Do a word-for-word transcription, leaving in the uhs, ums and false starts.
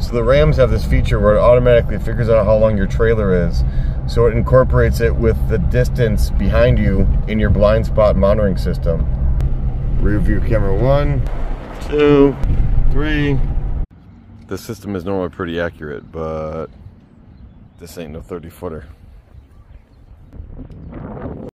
So the Rams have this feature where it automatically figures out how long your trailer is. So it incorporates it with the distance behind you in your blind spot monitoring system. Rear view camera one, two, three. This system is normally pretty accurate, but this ain't no thirty footer.